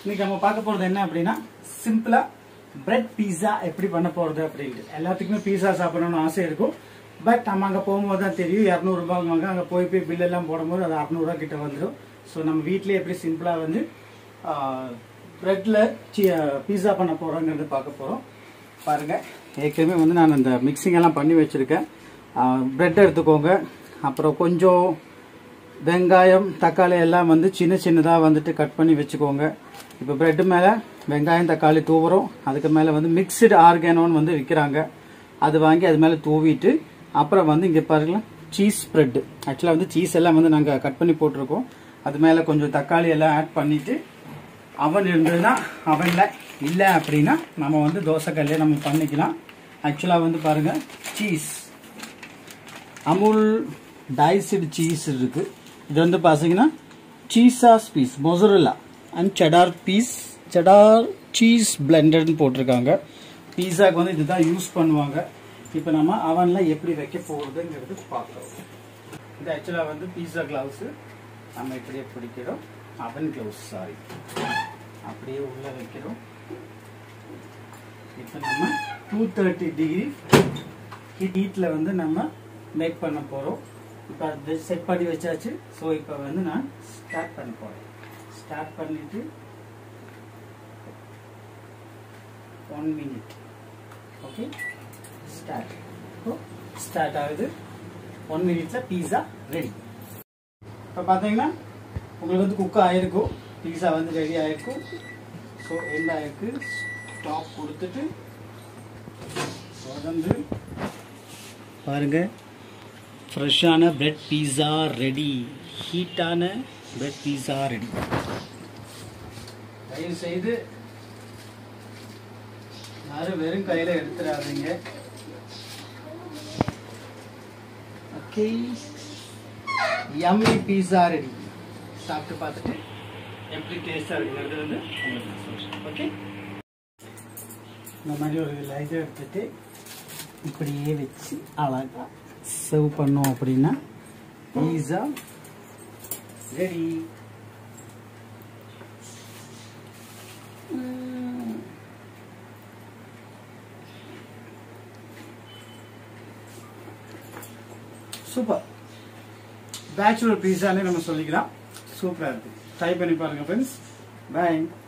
இன்னைக்கு நம்ம பார்க்க போறது என்ன அப்படின்னா சிம்பிளா பிரெட் பீஸா எப்படி பண்ண போறது அப்படின்ட்டு. எல்லாத்துக்குமே பீஸா சாப்பிடணும்னு ஆசை இருக்கும். பட் நம்ம அங்க போகும்போது தான் தெரியும் 200 ரூபாய் அங்க போய் பில் எல்லாம் போடும்போது அது 600 ரூபாய் கிட்ட வந்துடும். ஸோ நம்ம வீட்லயே எப்படி சிம்பிளா வந்து பிரெட்ல பீஸா பண்ண போறோங்கிறது பார்க்க போறோம். பாருங்க, ஏற்கனவே வந்து நான் இந்த மிக்சிங் எல்லாம் பண்ணி வச்சிருக்கேன். பிரெட் எடுத்துக்கோங்க. அப்புறம் கொஞ்சம் வெங்காயம் தக்காளி எல்லாம் வந்து சின்ன சின்னதாக வந்துட்டு கட் பண்ணி வச்சுக்கோங்க. இப்போ பிரெட் மேலே வெங்காயம் தக்காளி தூவுறோம். அதுக்கு மேலே வந்து மிக்சடு ஆர்கானோன்னு வந்து விற்கிறாங்க. அது வாங்கி அது மேலே தூவிட்டு அப்புறம் வந்து இங்கே பாருங்களா சீஸ் பிரெட். ஆக்சுவலாக வந்து சீஸ் எல்லாம் வந்து நாங்கள் கட் பண்ணி போட்டிருக்கோம். அது மேலே கொஞ்சம் தக்காளி எல்லாம் ஆட் பண்ணிட்டு அவன் இருந்ததுன்னா அவனில் இல்லை அப்படின்னா நம்ம வந்து தோசைக்கல்லே நம்ம பண்ணிக்கலாம். ஆக்சுவலாக வந்து பாருங்க சீஸ் அமுல் டைஸ்டு சீஸ் இருக்கு. இது வந்து பார்த்தீங்கன்னா சீஸாஸ் பீஸ் மொசரல்லா அண்ட் செடார் சீஸ் பிளெண்டட்னு போட்டிருக்காங்க. பீஸாக்கு வந்து இதுதான் யூஸ் பண்ணுவாங்க. இப்போ நம்ம அவனில் எப்படி வைக்க போகுதுங்கிறது பார்க்குறோம். இது ஆக்சுவலாக வந்து பீஸா கிளவுஸு நம்ம இப்படியே பிடிக்கிறோம். அவன் கிளவுஸ் சாரி அப்படியே உள்ளே வைக்கிறோம். இப்போ நம்ம 230 டிகிரி ஹீட்டில் வந்து நம்ம மேக் பண்ண போகிறோம். இப்போ அது செட் பண்ணி வச்சாச்சு. ஸோ இப்போ வந்து நான் ஸ்டார்ட் பண்ண போகிறேன். ஸ்டார்ட் பண்ணிட்டு 1 minute. ஓகே, ஸ்டார்ட் ஆகுது. 1 minute பீஸா ரெடி. இப்போ பார்த்தீங்கன்னா உங்களுக்கு வந்து குக் ஆகிருக்கும். பீஸா வந்து ரெடி ஆகிருக்கும். ஸோ எண்ட் ஆகிருக்கு. ஸ்டாப் கொடுத்துட்டு தொடர்ந்து பாருங்க, ஃப்ரெஷ்ஷான பிரெட் பீஸா ரெடி. ஹீட்டான பிரெட் பீஸா ரெடி. தயவு செய்து யாரும் வெறும் கையில் எடுத்துடாதீங்க. Okay, yummy pizza ready. சாப்பிட்டு பார்த்துட்டு எப்படி டேஸ்டாக இருக்குங்கிறது வந்து உங்களுக்கு நான் சொல்கிறேன். ஓகே, இந்த மாதிரி ஒரு லைட்டை எடுத்துட்டு இப்படியே வச்சு அழகாக சர்வ் பண்ணோம் அப்படின்னா பீஸா ரெடி. சூப்பர். பேச்சுலர் பீஸானே நம்ம சொல்லிக்கலாம். சூப்பராக இருக்குது. ட்ரை பண்ணி பாருங்கள் ஃப்ரெண்ட்ஸ். பை.